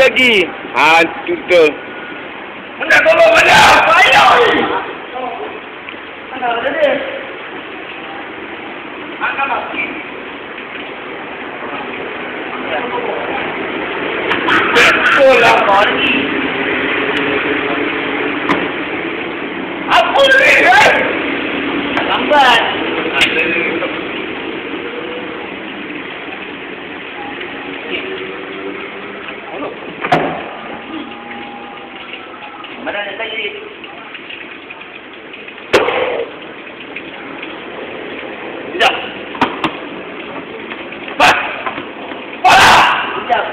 lagi. Tu tu. Mana tolong mana? Payah ni. Mana ada dia? Angkat mati. Betul lah mati. Apa ni? Lambat. Mana nak tadi? Sekejap. Cepat! Bola! Sekejap.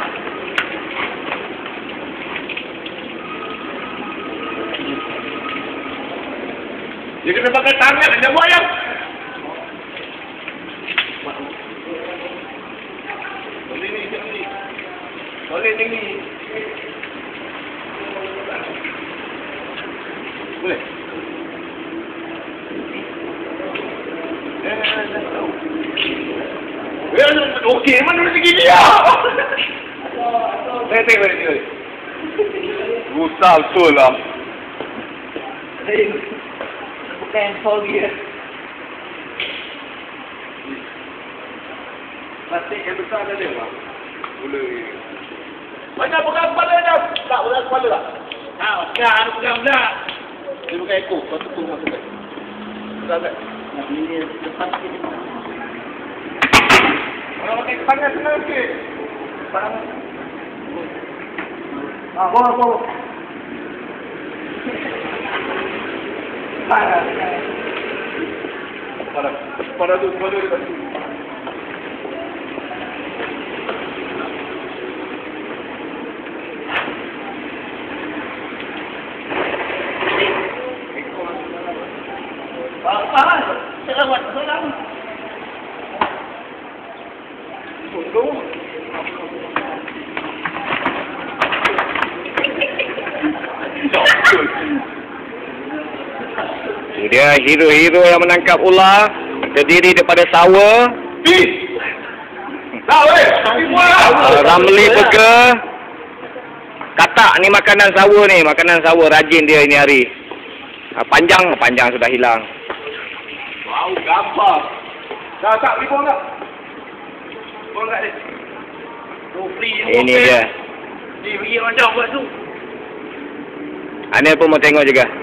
Dia kena pakai tangan dan buat yang. Boleh ni, jangan ni. Boleh tinggi. Boleh. Okey, mana nak pergi dia? Tengok ni. Rusal betul lah. Bukan foul dia. Plastik yang besar ada bang. Boleh. Banyak pegang kepala dah. Tak pegang kepala tak? Tak, pegang dah. Dia bukan ekor, kau tukung masuk kan. Betul tak? Nak beli lepas sikit. Kalau pakai tangan senang sikit. Tangan. Bawa. Kepala tu. Selamat. Dia hero-hero yang menangkap ular terdiri daripada sawa, ramli burger, katak ni makanan sawa rajin dia ini hari. Panjang sudah hilang. Wow, gambar. Dah tak beli buang tak? Buang tak dia? Ini dia. Ni pergi macam buat tu. Anil pun mau tengok juga.